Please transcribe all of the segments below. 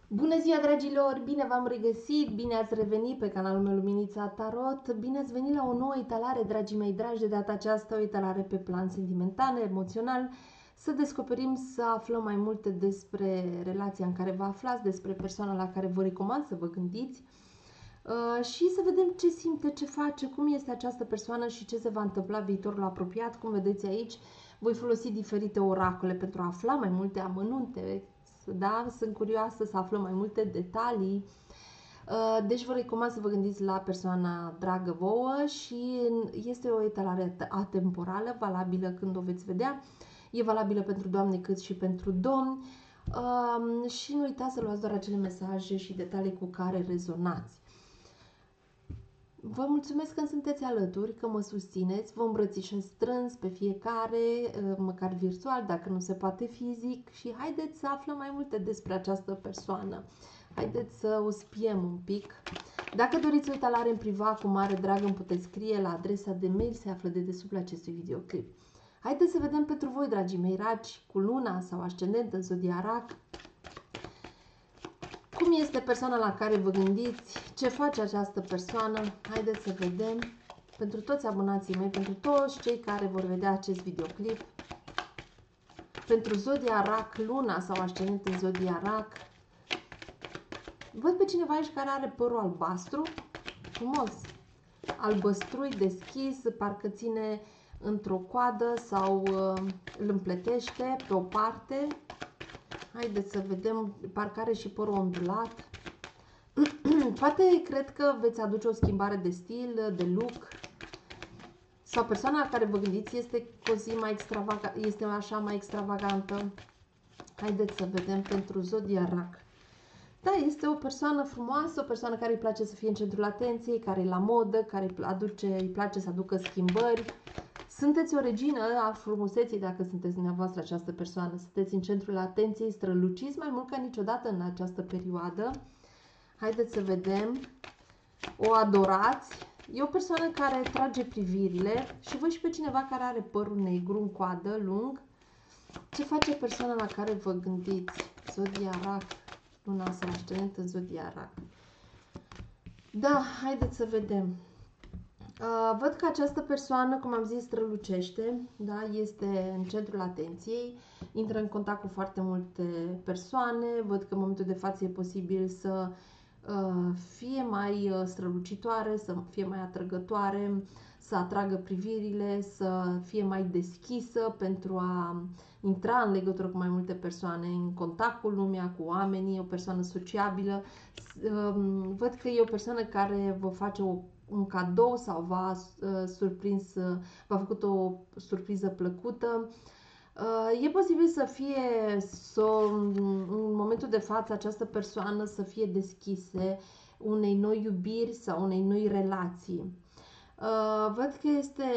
Bună ziua, dragilor! Bine v-am regăsit, bine ați revenit pe canalul meu Luminița Tarot, bine ați venit la o nouă etalare, dragii mei dragi, de data aceasta o etalare pe plan sentimental, emoțional, să descoperim, să aflăm mai multe despre relația în care vă aflați, despre persoana la care vă recomand să vă gândiți și să vedem ce simte, ce face, cum este această persoană și ce se va întâmpla viitorul apropiat. Cum vedeți aici, voi folosi diferite oracole pentru a afla mai multe amănunte. Da, sunt curioasă să aflăm mai multe detalii. Deci vă recomand să vă gândiți la persoana dragă vouă și este o etalare atemporală, valabilă când o veți vedea. E valabilă pentru doamne cât și pentru domni. Și nu uitați să luați doar acele mesaje și detalii cu care rezonați. Vă mulțumesc că sunteți alături, că mă susțineți, vă îmbrățișez strâns pe fiecare, măcar virtual, dacă nu se poate fizic, și haideți să aflăm mai multe despre această persoană. Haideți să o spiem un pic. Dacă doriți o etalare în privat, cu mare drag îmi puteți scrie la adresa de mail, se află dedesubtul acestui videoclip. Haideți să vedem pentru voi, dragii mei ragi, cu luna sau ascendent în zodia rac, cum este persoana la care vă gândiți, ce face această persoană. Haideți să vedem pentru toți abonații mei, pentru toți cei care vor vedea acest videoclip, pentru zodia rac, luna sau ascendent în zodia rac. Văd pe cineva aici care are părul albastru, frumos, albăstrui, deschis, parcă ține într-o coadă sau îl împletește pe o parte. Haideți să vedem, parcă are și părul ondulat. Poate cred că veți aduce o schimbare de stil, de look. Sau persoana la care vă gândiți este cu o zi mai extravagantă, este așa mai extravagantă. Haideți să vedem pentru zodia rac. Da, este o persoană frumoasă, o persoană care îi place să fie în centrul atenției, care e la modă, care îi place să aducă schimbări. Sunteți o regină a frumuseții dacă sunteți dumneavoastră această persoană. Sunteți în centrul atenției, străluciți mai mult ca niciodată în această perioadă. Haideți să vedem. O adorați. E o persoană care trage privirile și văd și pe cineva care are părul negru în coadă, lung. Ce face persoana la care vă gândiți? Zodia rac. Luna sau ascendent în zodia rac. Da, haideți să vedem. Văd că această persoană, cum am zis, strălucește, da? Este în centrul atenției, intră în contact cu foarte multe persoane. Văd că în momentul de față e posibil să fie mai strălucitoare, să fie mai atrăgătoare, să atragă privirile, să fie mai deschisă pentru a intra în legătură cu mai multe persoane, în contact cu lumea, cu oamenii, o persoană sociabilă. Văd că e o persoană care vă face un cadou sau v-a surprins, v-a făcut o surpriză plăcută. E posibil să fie, în momentul de față, această persoană să fie deschise unei noi iubiri sau unei noi relații. Văd că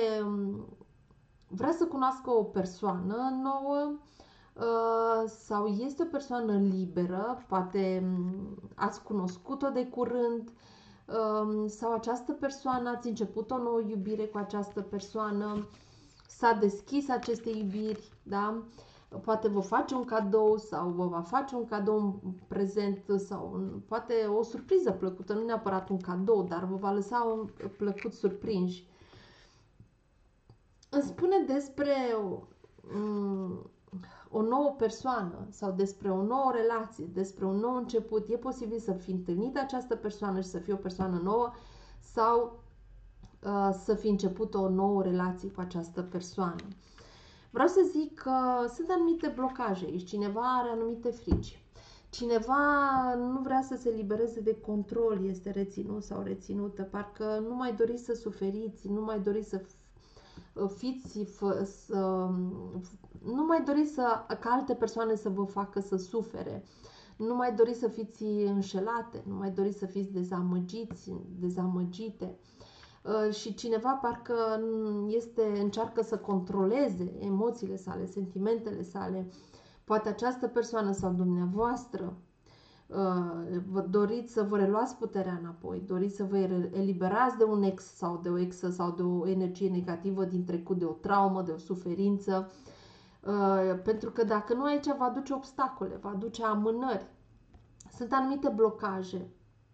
vrea să cunoască o persoană nouă sau este o persoană liberă, poate ați cunoscut-o de curând sau această persoană, ați început o nouă iubire cu această persoană, s-a deschis aceste iubiri, da? Poate vă face un cadou sau vă va face un cadou în prezent sau poate o surpriză plăcută, nu neapărat un cadou, dar vă va lăsa un plăcut surprinși. Îmi spune despre o nouă persoană sau despre o nouă relație, despre un nou început. E posibil să fi întâlnit această persoană și să fie o persoană nouă sau să fi început o nouă relație cu această persoană. Vreau să zic că sunt anumite blocaje aici, cineva are anumite frici. Cineva nu vrea să se libereze de control, este reținut sau reținută, parcă nu mai doriți să suferiți, nu mai doriți să fiți, nu mai doriți ca alte persoane să vă facă să sufere, nu mai doriți să fiți înșelate, nu mai doriți să fiți dezamăgiți, dezamăgite. Și cineva parcă încearcă să controleze emoțiile sale, sentimentele sale. Poate această persoană sau dumneavoastră vă doriți să vă reluați puterea înapoi, doriți să vă eliberați de un ex sau de o exă sau de o energie negativă din trecut, de o traumă, de o suferință, pentru că dacă nu, aici va aduce obstacole, va aduce amânări. Sunt anumite blocaje.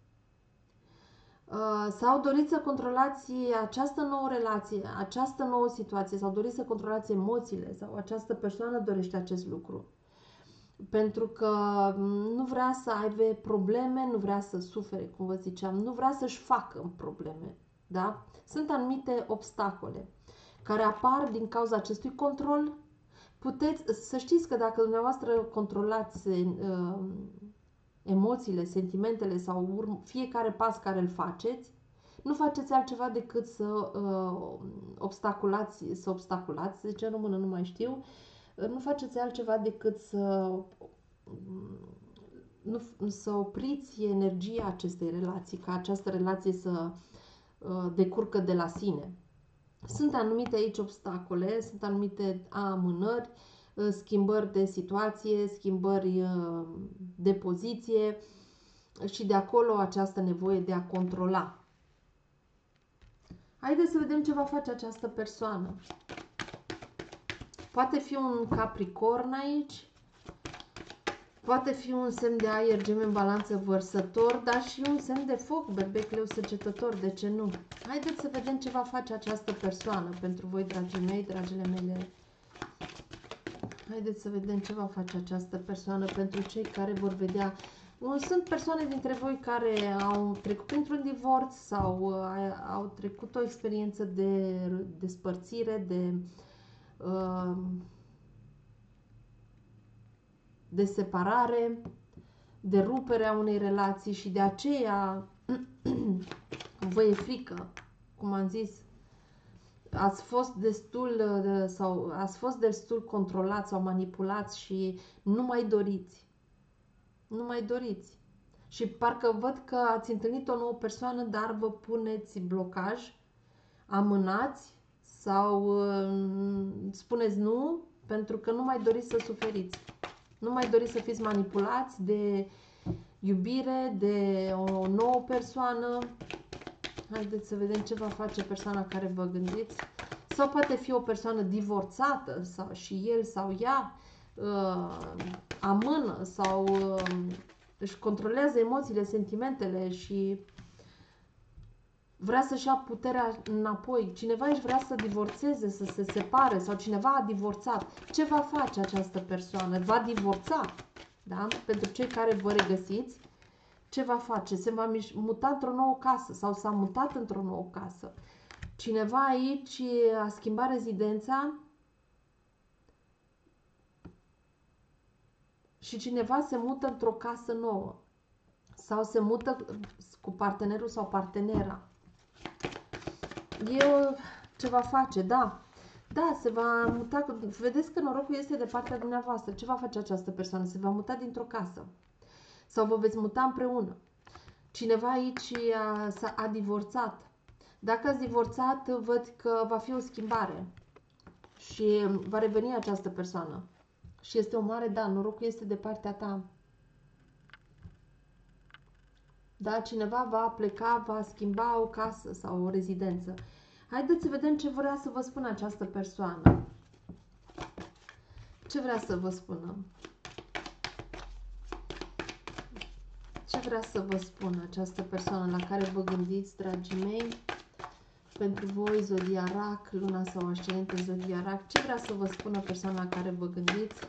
Sau doriți să controlați această nouă relație, această nouă situație, sau doriți să controlați emoțiile, sau această persoană dorește acest lucru. Pentru că nu vrea să aibă probleme, nu vrea să sufere, cum vă ziceam, nu vrea să-și facă probleme. Da? Sunt anumite obstacole care apar din cauza acestui control. Puteți să știți că dacă dumneavoastră controlați emoțiile, sentimentele sau fiecare pas care îl faceți, nu faceți altceva decât să obstaculați, zice în română, nu mai știu, nu faceți altceva decât să opriți energia acestei relații, ca această relație să decurcă de la sine. Sunt anumite aici obstacole, sunt anumite amânări, schimbări de situație, schimbări de poziție și de acolo această nevoie de a controla. Haideți să vedem ce va face această persoană. Poate fi un Capricorn aici, poate fi un semn de aer, Gemeni, Balanță, Vărsător, dar și un semn de foc, Berbec, Leu, Săgetător, de ce nu? Haideți să vedem ce va face această persoană pentru voi, dragii mei, dragile mele. Haideți să vedem ce va face această persoană pentru cei care vor vedea. Sunt persoane dintre voi care au trecut printr-un divorț sau au trecut o experiență de despărțire, de separare, de ruperea unei relații și de aceea vă e frică, cum am zis, ați fost destul controlați sau manipulați și nu mai doriți. Nu mai doriți. Și parcă văd că ați întâlnit o nouă persoană, dar vă puneți blocaj, amânați sau spuneți nu, pentru că nu mai doriți să suferiți. Nu mai doriți să fiți manipulați de iubire, de o nouă persoană. Haideți să vedem ce va face persoana care vă gândiți. Sau poate fi o persoană divorțată sau și el sau ea amână sau își controlează emoțiile, sentimentele și vrea să-și ia puterea înapoi. Cineva își vrea să divorțeze, să se separe sau cineva a divorțat. Ce va face această persoană? Va divorța, da? Pentru cei care vă regăsiți, ce va face? Se va muta într-o nouă casă sau s-a mutat într-o nouă casă. Cineva aici a schimbat rezidența și cineva se mută într-o casă nouă sau se mută cu partenerul sau partenera. Ce va face? Da. Da, se va muta. Vedeți că norocul este de partea dumneavoastră. Ce va face această persoană? Se va muta dintr-o casă. Sau vă veți muta împreună. Cineva aici a divorțat. Dacă ați divorțat, văd că va fi o schimbare. Și va reveni această persoană. Și este o mare, da, norocul este de partea ta. Da, cineva va pleca, va schimba o casă sau o rezidență. Haideți să vedem ce vrea să vă spună această persoană. Ce vrea să vă spună? Ce vrea să vă spună această persoană la care vă gândiți, dragii mei? Pentru voi, Zodia Rac, Luna sau Ascendente Zodia Rac. Ce vrea să vă spună persoana la care vă gândiți?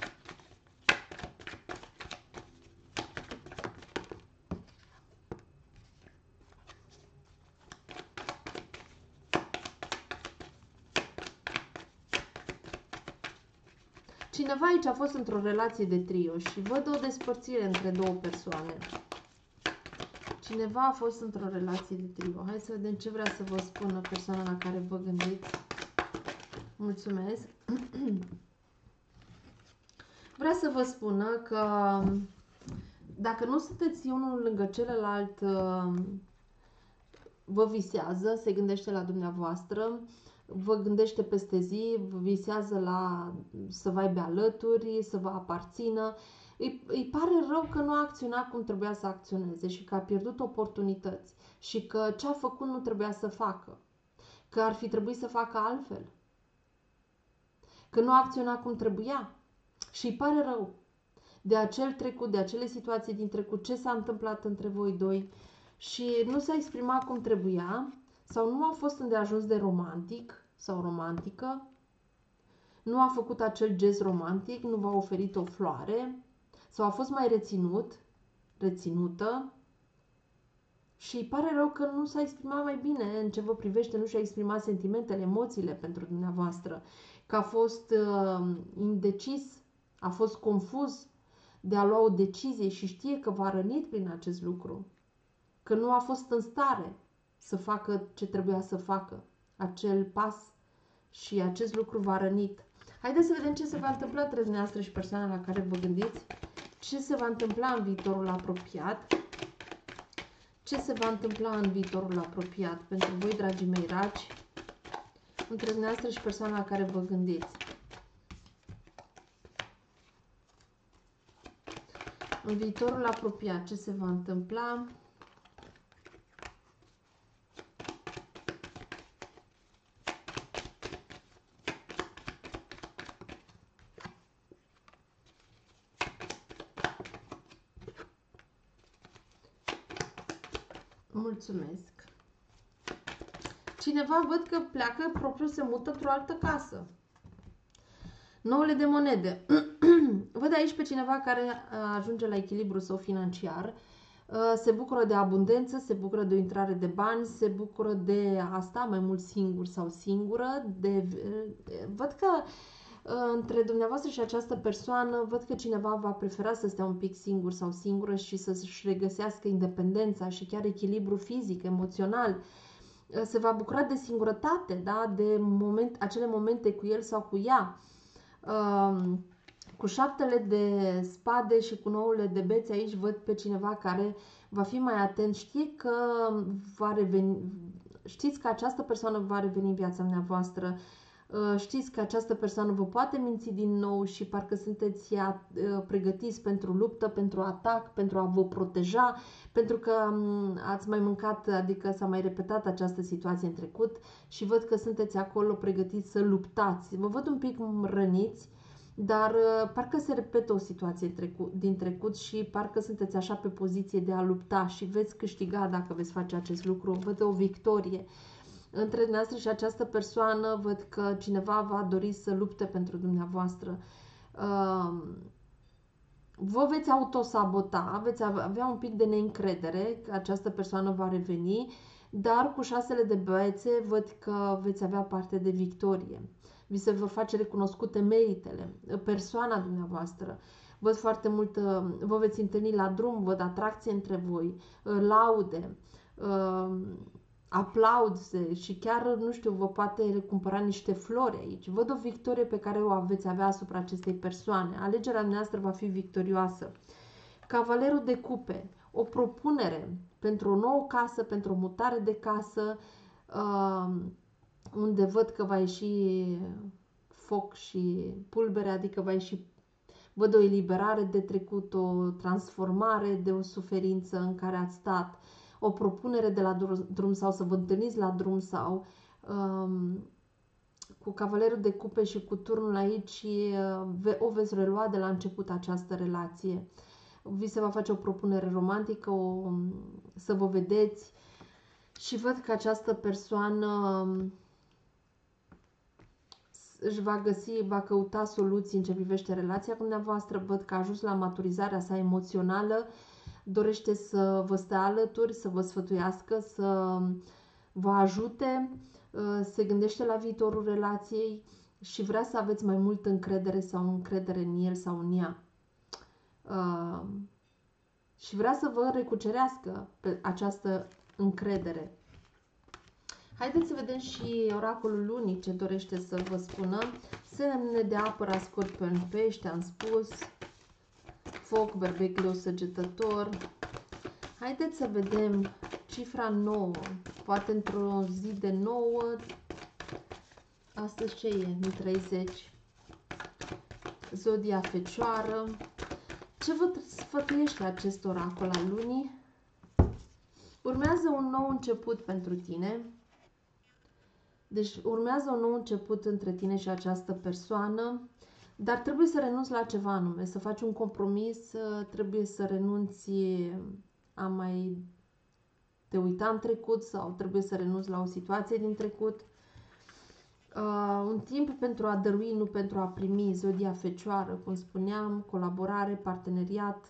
Cineva aici a fost într-o relație de trio și văd o despărțire între două persoane. Cineva a fost într-o relație de trio. Hai să vedem ce vrea să vă spună persoana la care vă gândiți. Mulțumesc. Vrea să vă spună că dacă nu sunteți unul lângă celălalt, vă visează, se gândește la dumneavoastră, vă gândește peste zi, vă visează să vă aibă alături, să vă aparțină. Îi pare rău că nu a acționat cum trebuia să acționeze și că a pierdut oportunități și că ce a făcut nu trebuia să facă, că ar fi trebuit să facă altfel, că nu a acționat cum trebuia și îi pare rău. de acel trecut, de acele situații din trecut, ce s-a întâmplat între voi doi și nu s-a exprimat cum trebuia sau nu a fost îndeajuns de romantic sau romantică, nu a făcut acel gest romantic, nu v-a oferit o floare sau a fost mai reținut, reținută și îi pare rău că nu s-a exprimat mai bine în ce vă privește, nu și-a exprimat sentimentele, emoțiile pentru dumneavoastră, că a fost indecis, a fost confuz de a lua o decizie și știe că v-a rănit prin acest lucru, că nu a fost în stare să facă ce trebuia să facă, acel pas și acest lucru v-a rănit. Haideți să vedem ce se va întâmpla între dumneavoastră și persoana la care vă gândiți, ce se va întâmpla în viitorul apropiat, ce se va întâmpla în viitorul apropiat pentru voi, dragii mei ragi, între dumneavoastră și persoana la care vă gândiți. În viitorul apropiat, ce se va întâmpla? Mulțumesc. Cineva văd că pleacă propriu, se mută într-o altă casă. Nouăle de monede. Văd aici pe cineva care ajunge la echilibru sau financiar, se bucură de abundență, se bucură de o intrare de bani, se bucură de asta, mai mult singur sau singură. Văd că între dumneavoastră și această persoană, văd că cineva va prefera să stea un pic singur sau singură și să-și regăsească independența și chiar echilibru fizic, emoțional. Se va bucura de singurătate, da? De acele momente cu el sau cu ea. Cu șaptele de spade și cu nouăle de beți aici văd pe cineva care va fi mai atent, știe că va reveni, știți că această persoană va reveni în viața dumneavoastră, știți că această persoană vă poate minți din nou și parcă sunteți pregătiți pentru luptă, pentru atac, pentru a vă proteja, pentru că ați mai mâncat, adică s-a mai repetat această situație în trecut și văd că sunteți acolo pregătiți să luptați. Vă văd un pic răniți, dar parcă se repetă o situație din trecut și parcă sunteți așa pe poziție de a lupta și veți câștiga dacă veți face acest lucru. Văd o victorie. Între dumneavoastră și această persoană văd că cineva va dori să lupte pentru dumneavoastră. Vă veți autosabota, veți avea un pic de neîncredere că această persoană va reveni, dar cu șasele de bețe văd că veți avea parte de victorie. Vi se vor face recunoscute meritele, persoana dumneavoastră. Văd foarte mult, vă veți întâlni la drum, văd atracție între voi, laude, aplauze și chiar, nu știu, vă poate cumpăra niște flori aici. Văd o victorie pe care o veți avea asupra acestei persoane. Alegerea noastră va fi victorioasă. Cavalerul de cupe, o propunere pentru o nouă casă, pentru o mutare de casă, unde văd că va ieși foc și pulbere, adică va ieși, văd o eliberare de trecut, o transformare de o suferință în care ați stat, o propunere de la drum sau să vă întâlniți la drum sau cu cavalerul de cupe și cu turnul aici o veți relua de la început această relație. Vi se va face o propunere romantică, să vă vedeți și văd că această persoană își va căuta soluții în ce privește relația cu dumneavoastră. Văd că a ajuns la maturizarea sa emoțională, dorește să vă stea alături, să vă sfătuiască, să vă ajute, se gândește la viitorul relației și vrea să aveți mai multă încredere sau încredere în el sau în ea. Și vrea să vă recucerească pe această încredere. Haideți să vedem și oracolul lunii ce dorește să vă spună. Semne de apă, Scorpion, Pește, am spus. Foc, Berbec, Leu, Săgetător. Haideți să vedem cifra 9. Poate într-o zi de 9. Astăzi ce e? În 30. Zodia Fecioară. Ce vă sfătuiește acest oracol al lunii? Urmează un nou început pentru tine. Deci urmează un nou început între tine și această persoană. Dar trebuie să renunți la ceva anume, să faci un compromis, trebuie să renunți a mai te uita în trecut sau trebuie să renunți la o situație din trecut. Un timp pentru a dărui, nu pentru a primi, zodia Fecioară, cum spuneam, colaborare, parteneriat,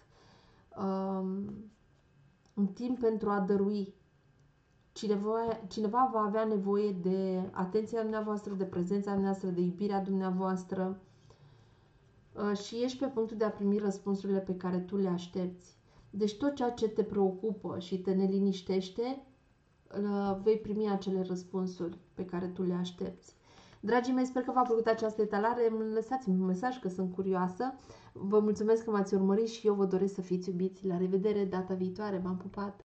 un timp pentru a dărui. Cineva va avea nevoie de atenția dumneavoastră, de prezența dumneavoastră, de iubirea dumneavoastră și ești pe punctul de a primi răspunsurile pe care tu le aștepți. Deci tot ceea ce te preocupă și te neliniștește, vei primi acele răspunsuri pe care tu le aștepți. Dragii mei, sper că v-a plăcut această etalare. Lăsați-mi un mesaj că sunt curioasă. Vă mulțumesc că m-ați urmărit și eu vă doresc să fiți iubiți. La revedere data viitoare. V-am pupat!